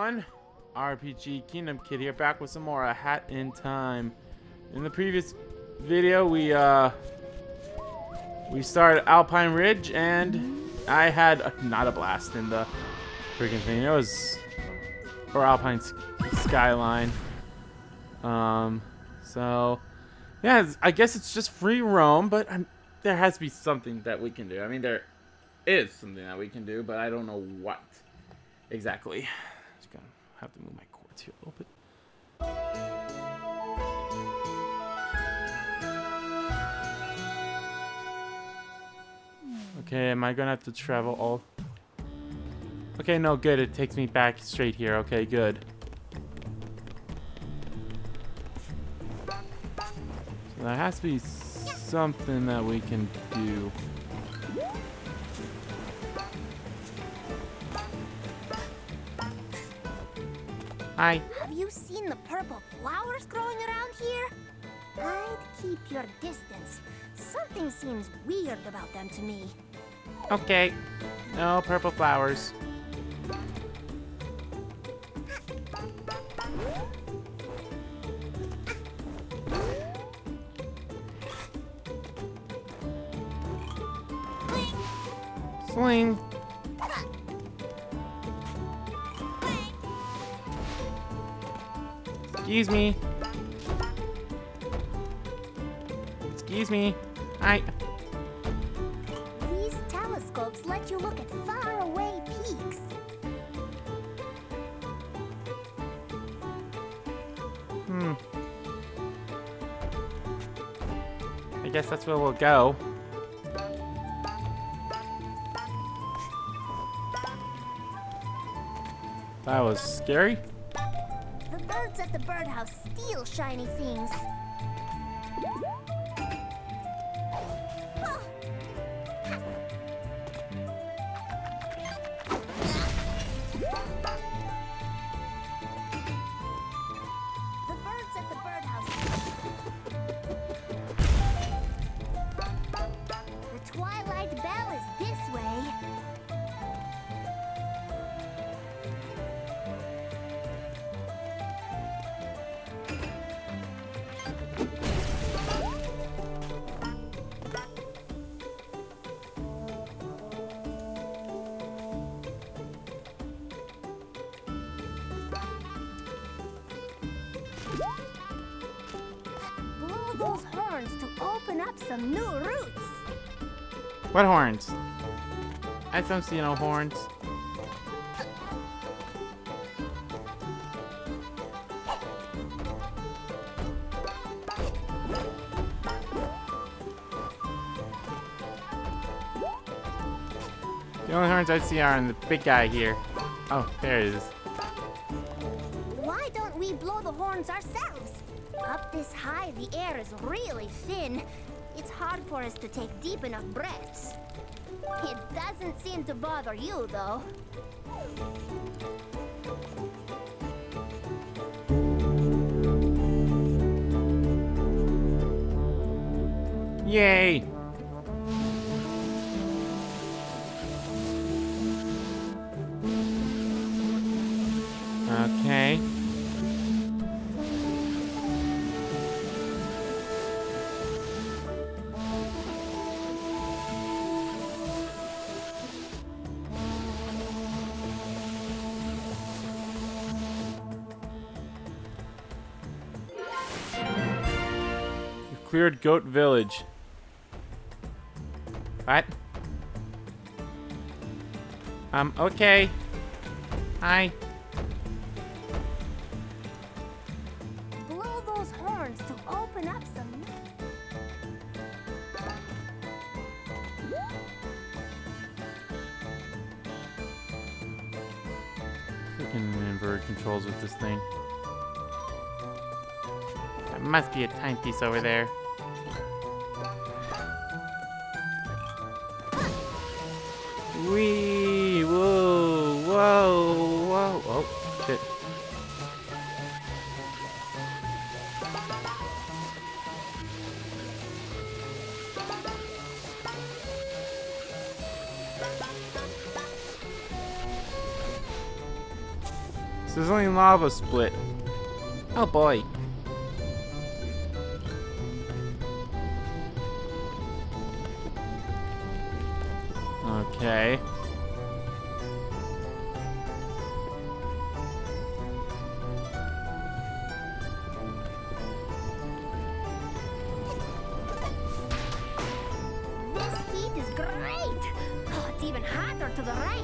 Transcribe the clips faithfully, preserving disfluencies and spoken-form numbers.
everyone, R P G Kingdom Kid here, back with some more A Hat in Time. In the previous video, we uh we started Alpine Ridge, and I had a, not a blast in the freaking thing. It was or Alpine Skyline. Um, so yeah, it's, I guess it's just free roam, but I'm, there has to be something that we can do. I mean, there is something that we can do, but I don't know what exactly. Just gonna have to move my cords here a little bit. Okay, am I gonna have to travel all? Okay, no, good. It takes me back straight here. Okay, good. So there has to be something that we can do. Hi. Have you seen the purple flowers growing around here? I'd keep your distance. Something seems weird about them to me. Okay. No purple flowers. Swing. Excuse me. Excuse me. Hi. These telescopes let you look at faraway peaks. Hmm. I guess that's where we'll go. That was scary. The birds at the birdhouse steal shiny things. The birds at the birdhouse. The Twilight Bell is this way. Blow those horns to open up some new routes. What horns? I don't see no horns. The only horns I see are on the big guy here. Oh, there it is. Why don't we blow the horns ourselves? Up this high, the air is really thin. It's hard for us to take deep enough breaths. It doesn't seem to bother you, though. Yay! Okay. You've cleared Goat Village. What? Um, okay. Hi. Blow those horns to open up some... Freaking inverted controls with this thing. There must be a timepiece over there. Wee! Whoa! Whoa! Whoa! Oh, shit. Sizzling lava split. Oh boy. Okay. This heat is great. Oh, it's even hotter to the right.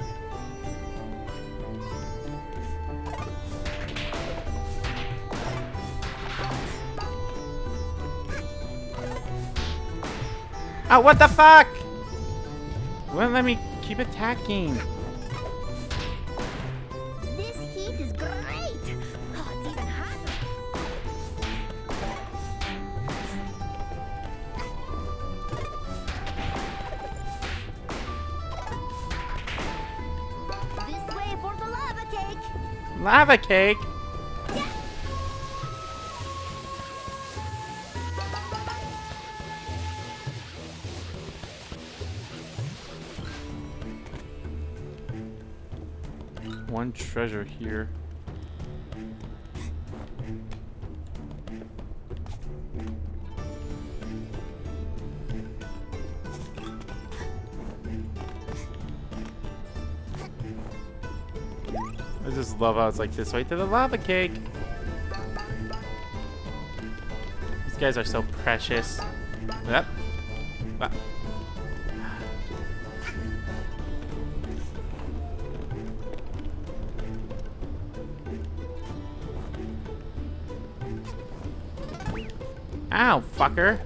Oh, what the fuck? Wouldn't let me keep attacking. This heat is great. Oh, it's even hotter. This way for the lava cake. Lava cake? One treasure here. I just love how it's like this way to the lava cake. These guys are so precious. Yep. Ah. Ow, fucker.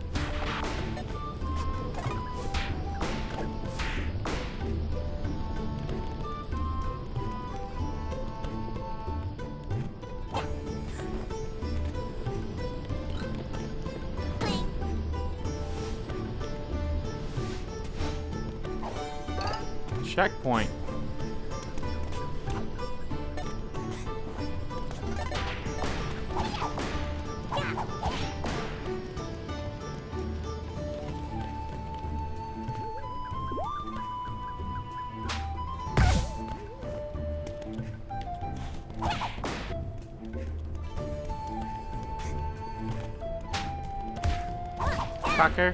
Checkpoint. Fucker.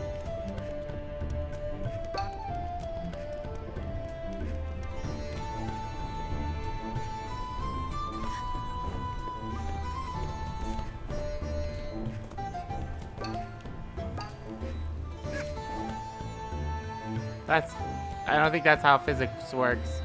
That's... I don't think that's how physics works.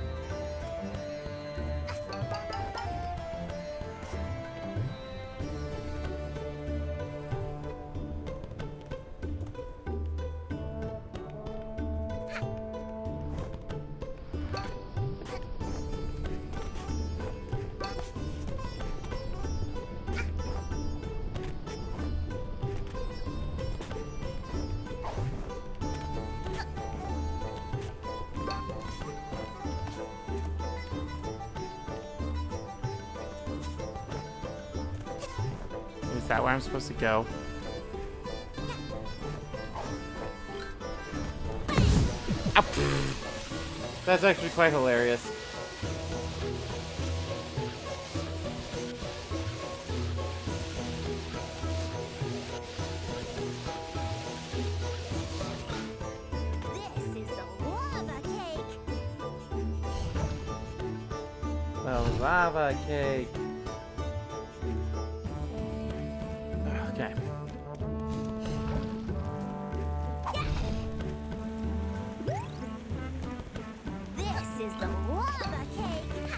Is that where I'm supposed to go? Ow. That's actually quite hilarious. This is the lava cake. The lava cake. Okay. This is the lava cake.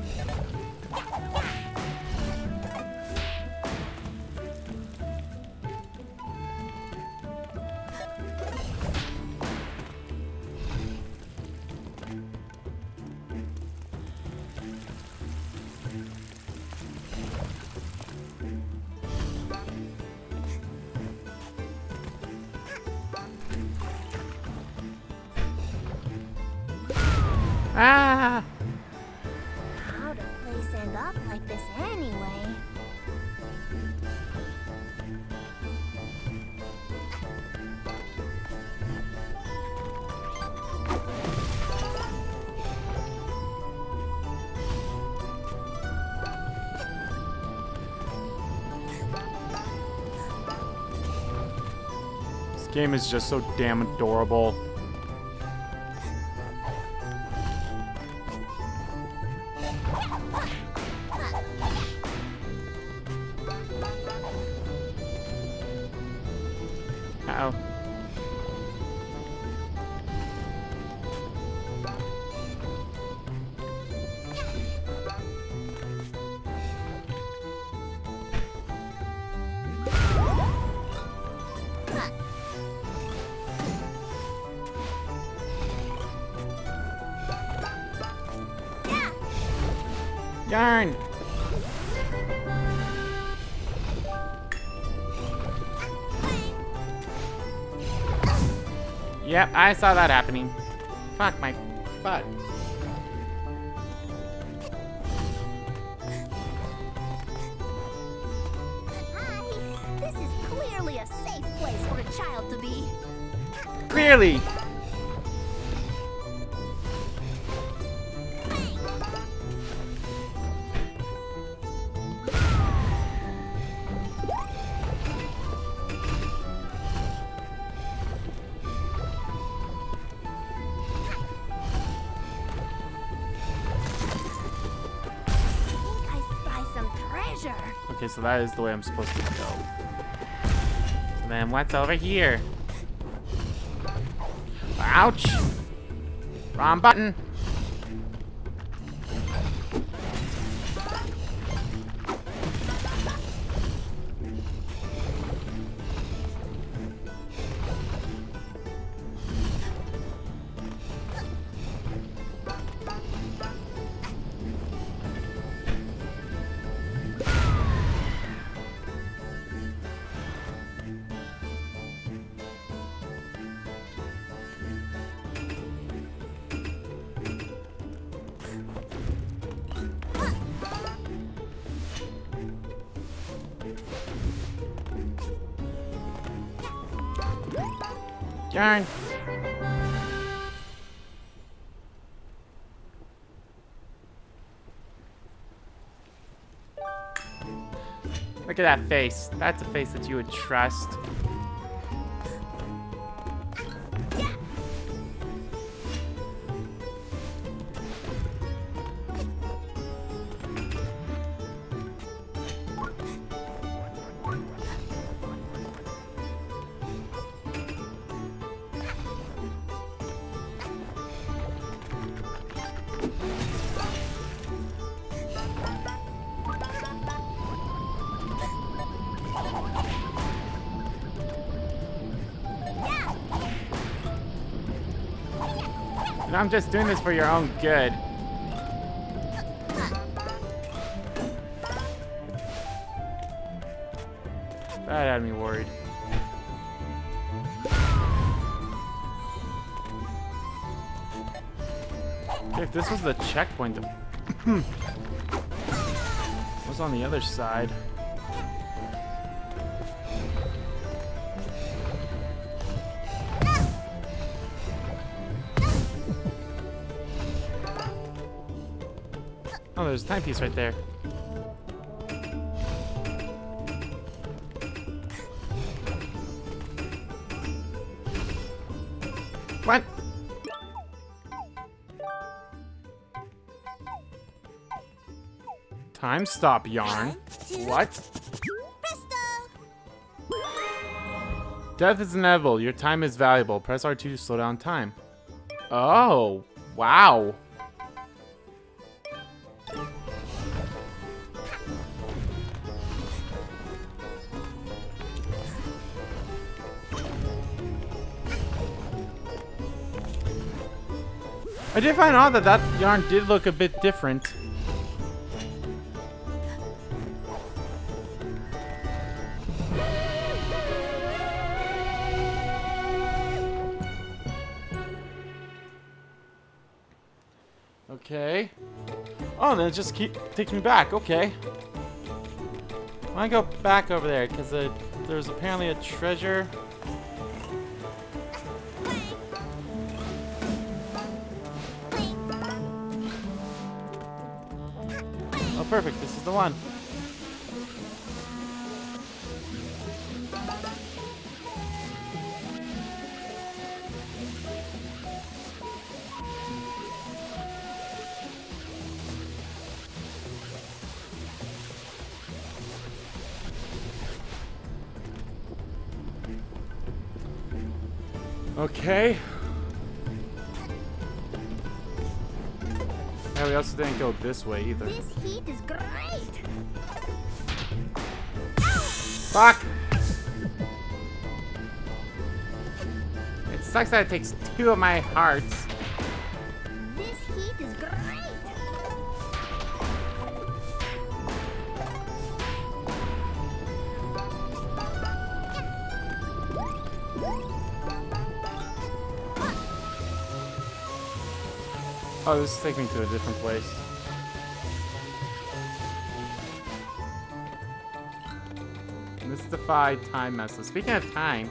Ah! How'd a place end up like this anyway? This game is just so damn adorable. Uh-oh. Yarn! Yep, I saw that happening. Fuck my butt. Hi, this is clearly a safe place for a child to be. Clearly! Okay, so that is the way I'm supposed to go. So then what's over here? Ouch! Wrong button. Darn. Look at that face. That's a face that you would trust. And I'm just doing this for your own good. That had me worried. Okay, if this was the checkpoint, what's on the other side? Oh, there's a timepiece right there. What? Time stop, Yarn. What? Death is inevitable. Your time is valuable. Press R two to slow down time. Oh, wow. I did find out that that yarn did look a bit different. Okay. Oh, and then it just keep takes me back. Okay. I want to go back over there because uh, there's apparently a treasure. Oh, perfect. This is the one. Okay. Yeah, we also didn't go this way either. This heat is great. Fuck! It sucks that it takes two of my hearts. This heat is great. Oh, this is taking me to a different place. Mystify time message. Speaking of time.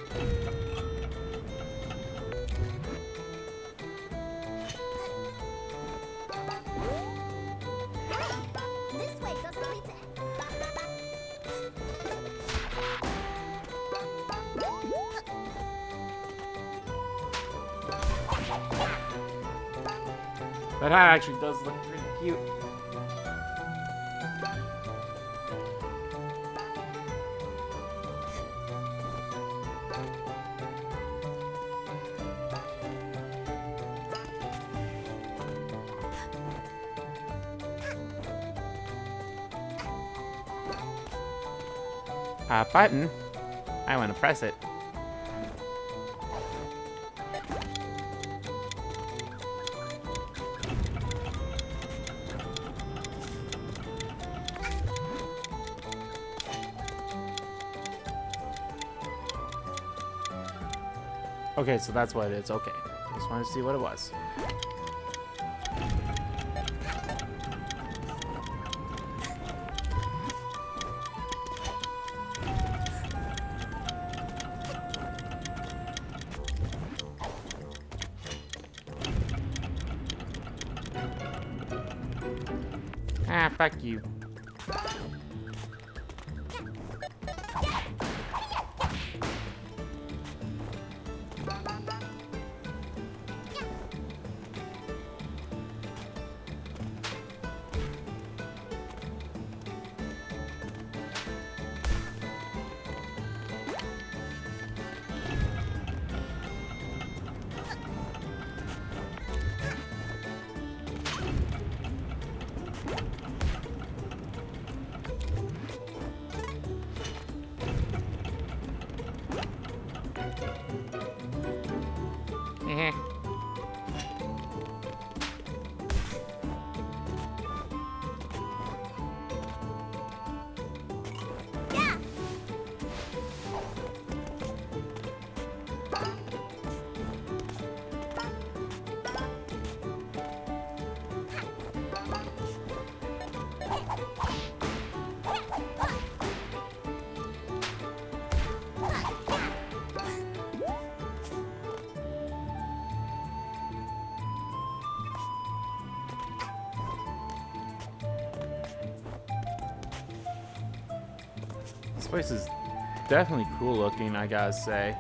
This way doesn't lead to... That hat actually does look pretty cute. A button? I want to press it. Okay, so that's what it is. Okay. Just wanted to see what it was. Ah, fuck you. Eh. This place is definitely cool looking, I gotta say.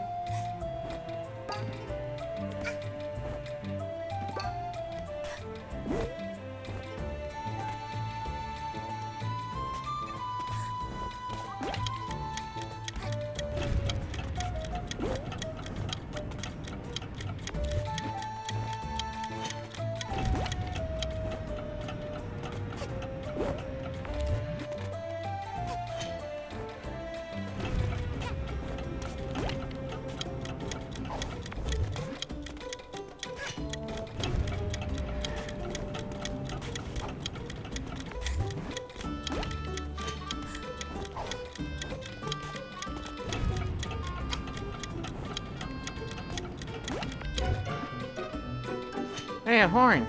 Hey, a horn.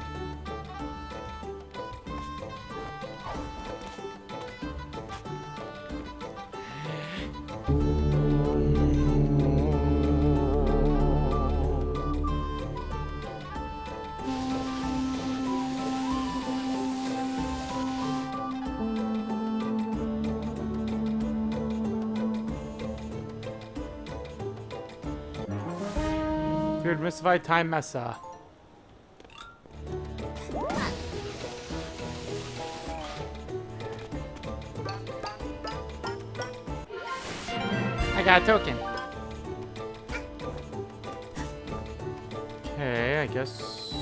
Good mystified time messa. I got a token. Okay, I guess.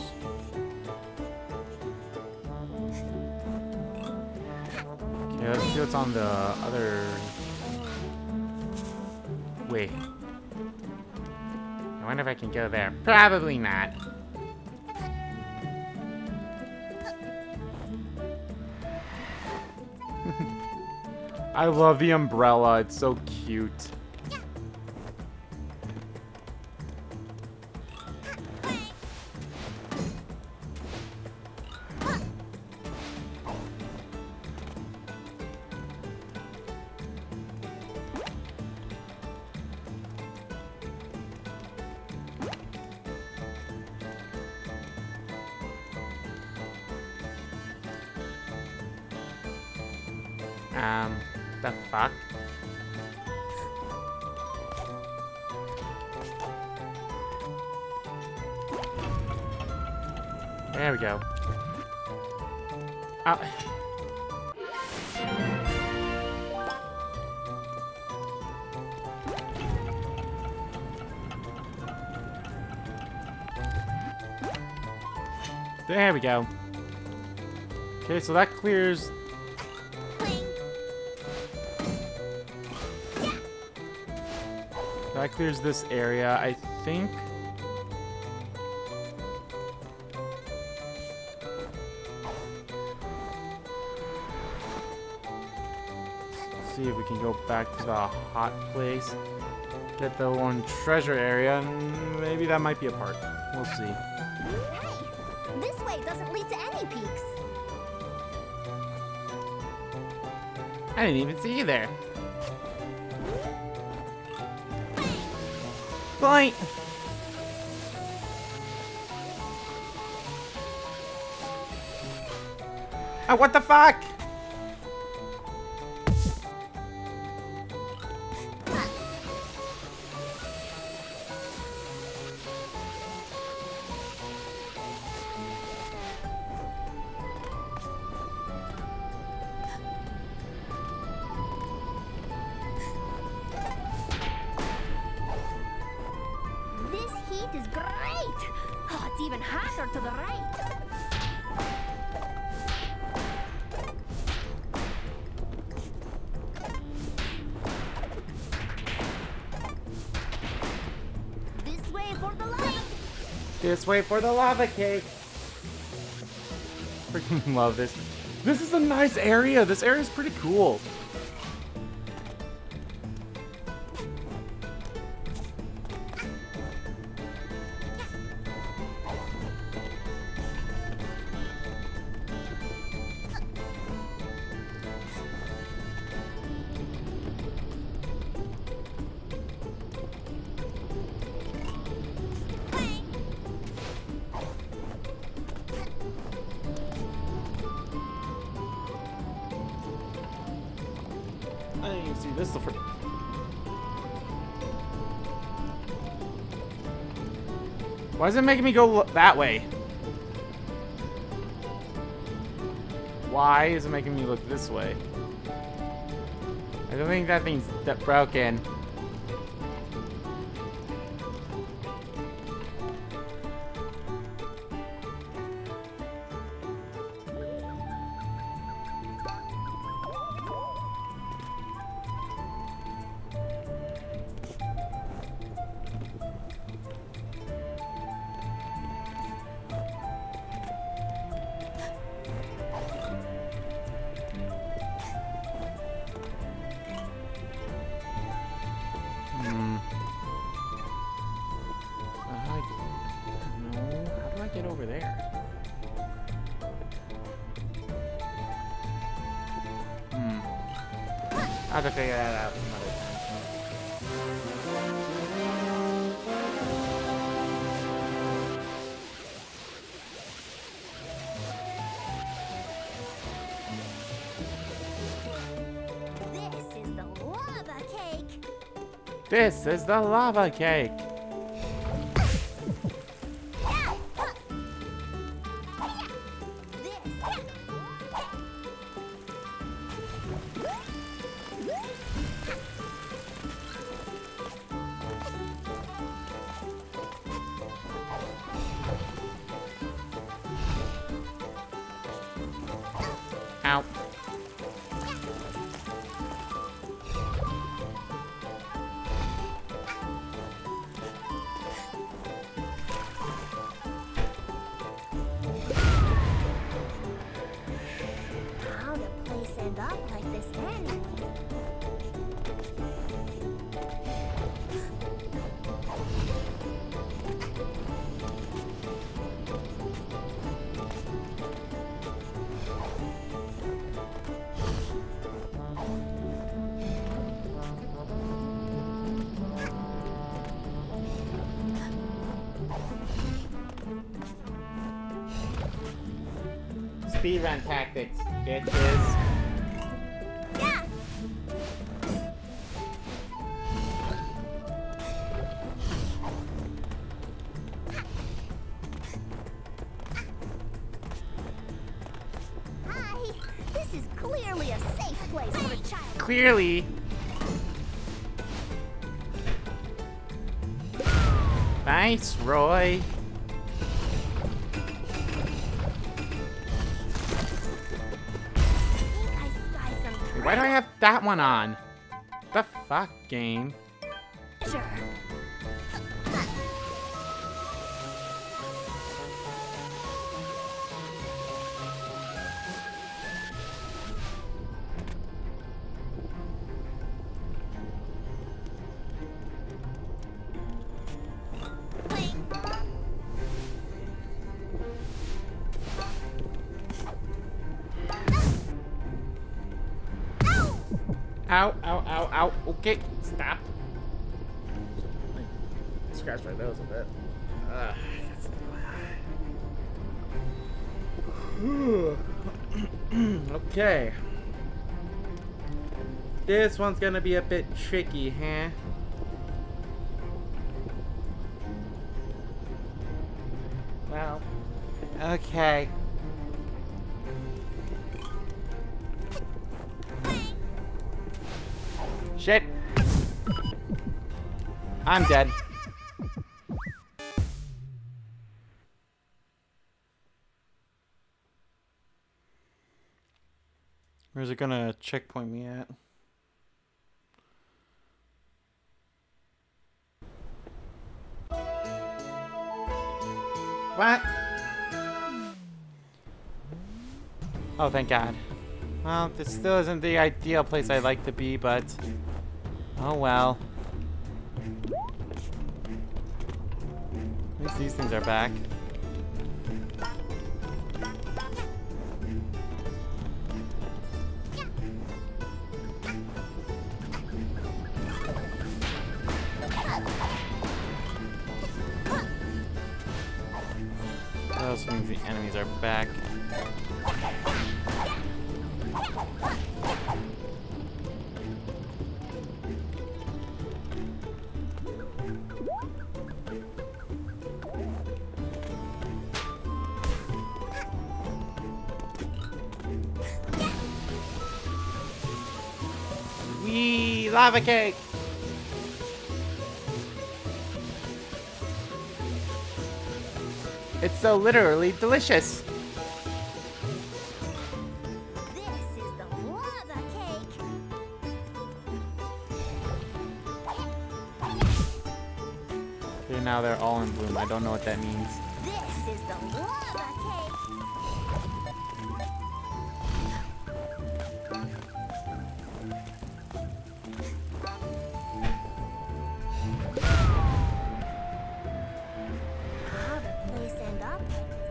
Okay, let's see what's on the other. Wait. I wonder if I can go there. Probably not. I love the umbrella. It's so cute. Um, the fuck? There we go. Oh. There we go. Okay, so that clears. That clears this area, I think. Let's see if we can go back to the hot place. Get the one treasure area, and maybe that might be a part. We'll see. Hey, this way doesn't lead to any peaks. I didn't even see you there. Point. Oh, what the fuck? Is great! Oh, it's even hotter to the right. This way for the lava. This way for the lava cake. Freaking love this. This is a nice area. This area is pretty cool. I didn't even see this the first. Why is it making me go that way? Why is it making me look this way? I don't think that thing's that broken. Get over there. Hmm. I'll have to figure that out some other This is the lava cake. This is the lava cake. speedrun tactics, bitches. Yeah. Hi. This is clearly a safe place for a child. Clearly. Nice, Roy. Why do I have that one on? The fuck, game? Sure. Ow, ow, ow, ow. Okay, stop. Scratch my nose a bit. Uh, okay. This one's gonna be a bit tricky, huh? Well, okay. Shit. I'm dead. Where's it gonna checkpoint me at? What? Oh, thank God. Well, this still isn't the ideal place I'd like to be, but oh well. At least these things are back. That also means the enemies are back. Wee, lava cake! It's so literally delicious! This is the lava cake. Okay, now they're all in bloom. I don't know what that means. This is the lava cake. How the place end up?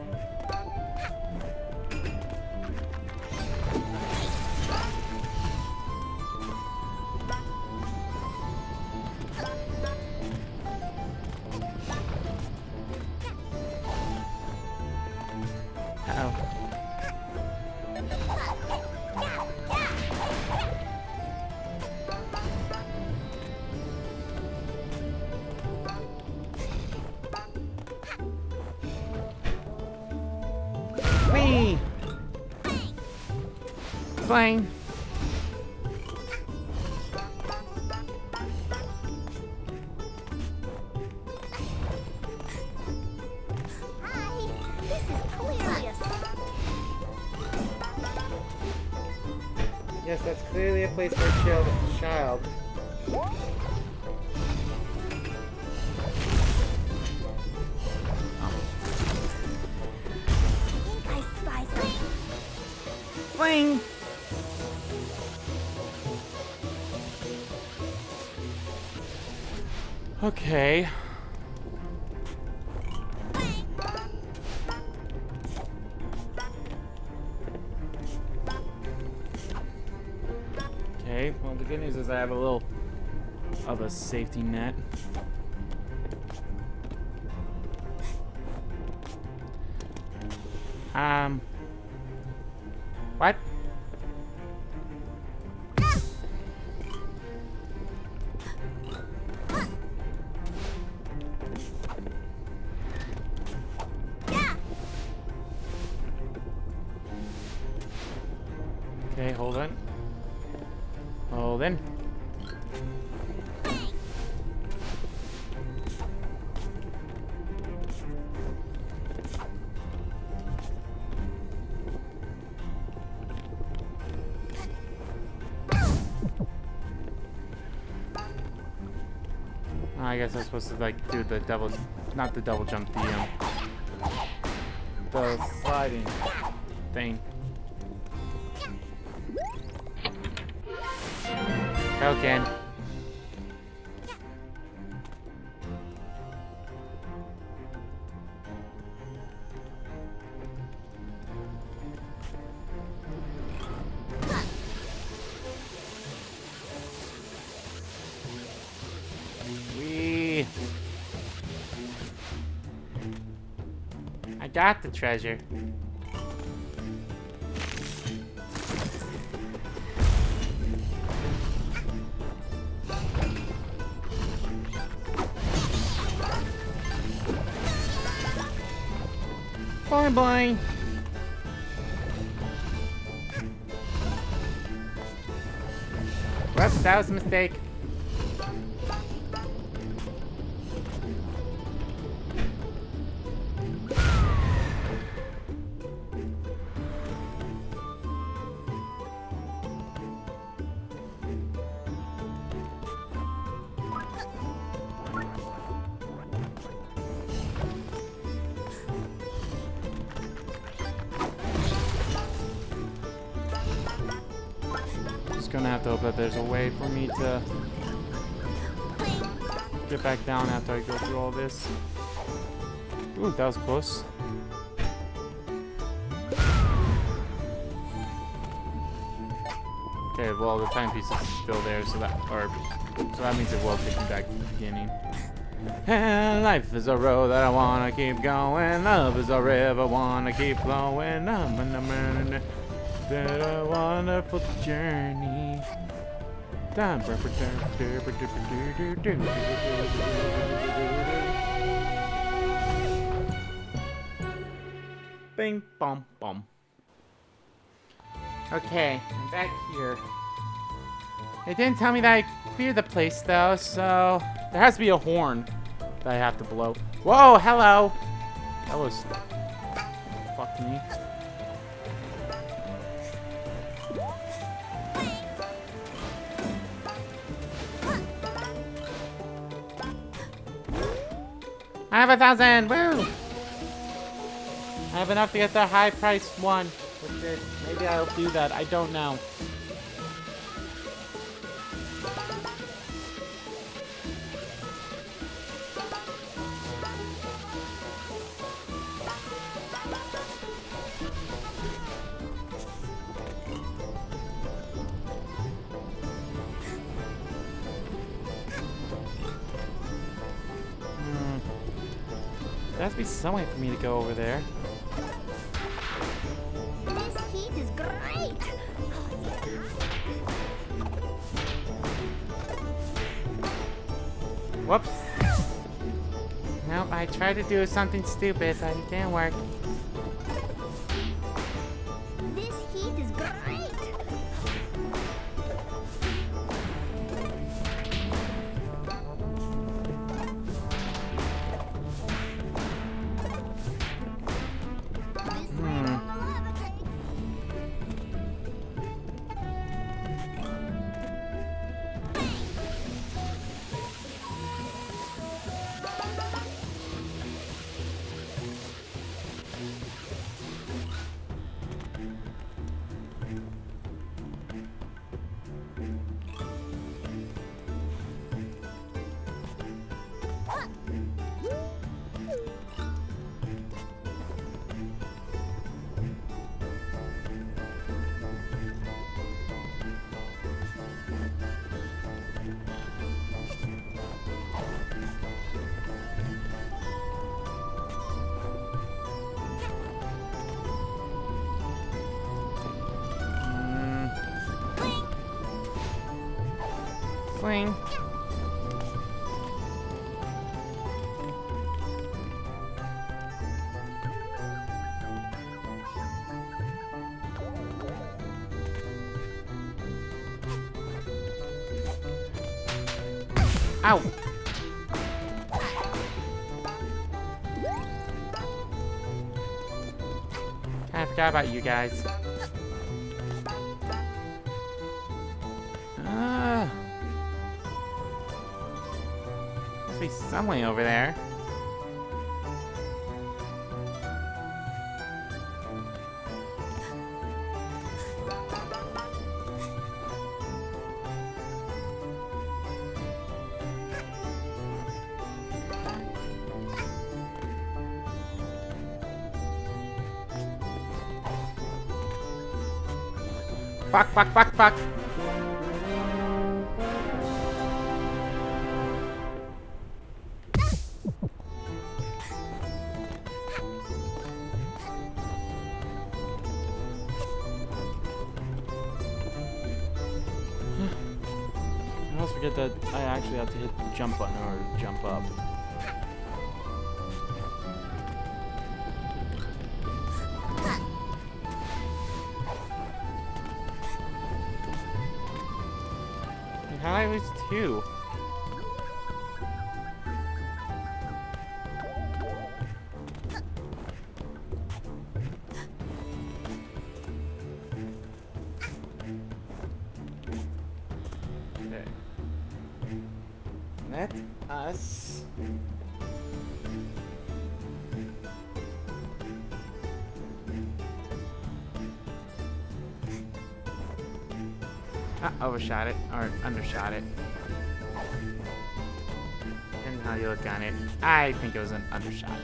Ow. Whee! Clang! Hi. This is clearly a Yes, that's clearly a place for a child. child. I think I spy something. Clang! Okay. Okay, well the good news is I have a little of a safety net. Um What? Okay, hold on. Hold in. I guess I'm supposed to like do the double, not the double jump, the um, the sliding thing. Okay. We. I got the treasure. Boing boing. Whoops, that was a mistake. Gonna have to hope that there's a way for me to get back down after I go through all this. Ooh, that was close. Okay, well the timepiece is still there, so that or so that means it will take me back to the beginning. And life is a road that I wanna keep going. Love is a river I wanna keep flowing. That a wonderful journey. Bing, bom, bom. Okay, I'm back here. It didn't tell me that I cleared the place though, so there has to be a horn that I have to blow. Whoa, hello. That was fuck me. I have a thousand! Woo! I have enough to get the high priced one with this. Maybe I'll do that. I don't know. There has to be some way for me to go over there. This heat is great. Whoops. Nope, I tried to do something stupid, but it didn't work. This heat is great. Swing. Ow! I forgot about you guys. Ah. Must be some way over there. Fuck, fuck, fuck, fuck. I always forget that I actually have to hit the jump button in order to jump up. How did I lose two? Okay. Let us I overshot it, or undershot it. And how you look on it, I think it was an undershot.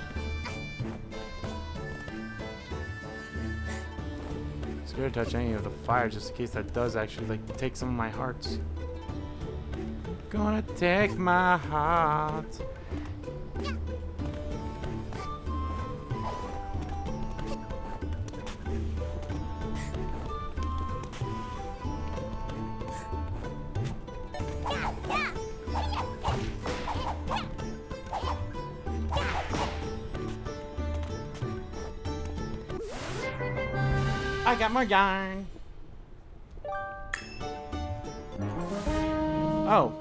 Scared to touch any of the fire just in case that does actually like take some of my hearts. Gonna take my heart. I got more yarn. Oh.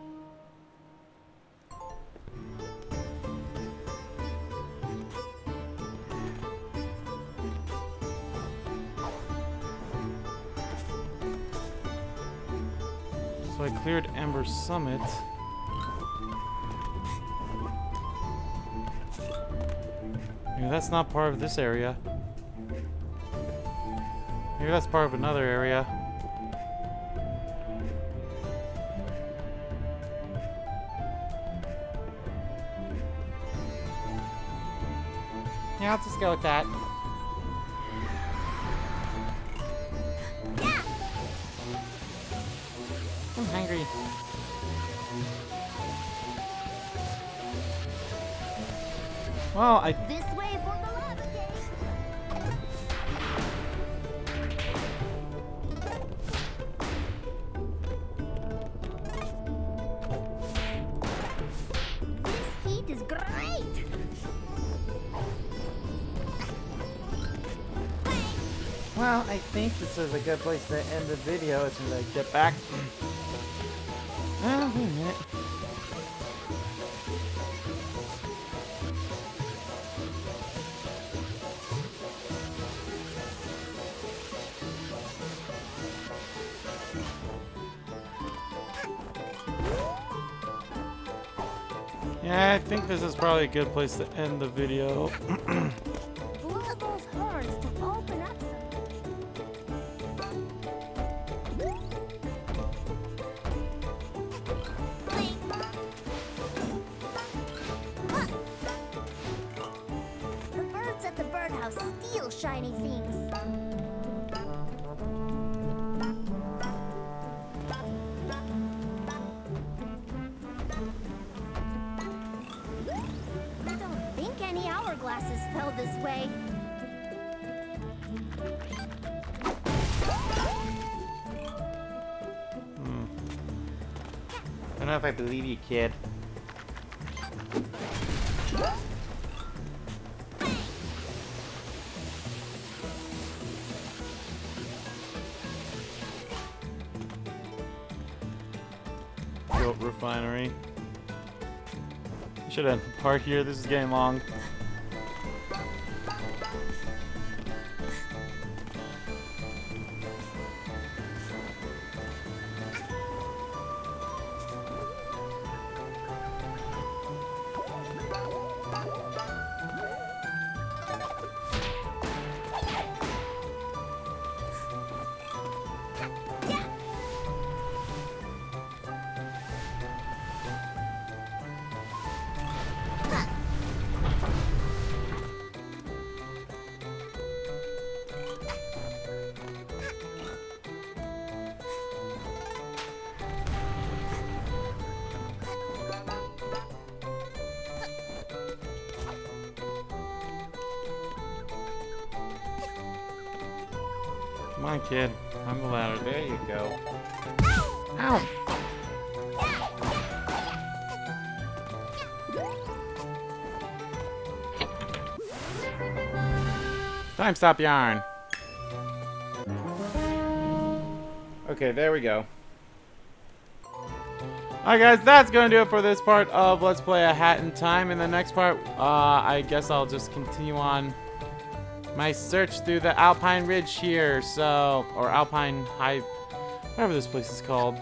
So I cleared Ember Summit. Maybe that's not part of this area. Maybe that's part of another area. Yeah, I'll just go with that. I'm hungry. Well, I... This way for the lava cake. This heat is great. Well, I think this is a good place to end the video as soon as I get back. Oh, wait a minute. Yeah, I think this is probably a good place to end the video. Blow those horns to open up some. The birds at the birdhouse steal shiny things. Hourglasses fell this way. Hmm. don't know if I believe you, kid. Goat refinery. Should end the part here. This is getting long. Come on, kid. Climb the ladder. There you go. Ow! Time stop yarn. Okay, there we go. Alright guys, that's going to do it for this part of Let's Play A Hat in Time. In the next part, uh, I guess I'll just continue on my search through the Alpine Ridge here, so, or Alpine High, whatever this place is called.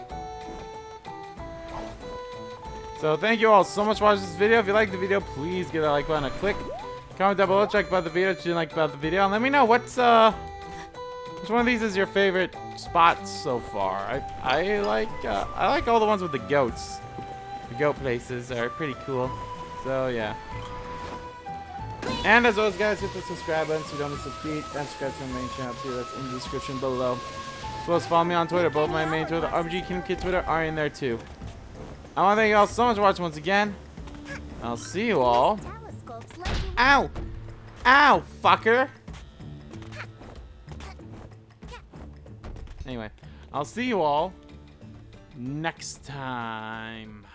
So thank you all so much for watching this video. If you liked the video, please give that like button a click. Comment down below, check about the video, what you didn't like about the video, and let me know what's, uh, which one of these is your favorite spots so far. I, I like, uh, I like all the ones with the goats. The goat places are pretty cool. So yeah. And as always, guys, hit the subscribe button so you don't miss a beat. And subscribe to my main channel too. That's in the description below. As well as follow me on Twitter. Both my main Twitter, the R B G Kingdom Kid Twitter, are in there too. I want to thank you all so much for watching once again. I'll see you all. Ow! Ow, fucker! Anyway, I'll see you all next time.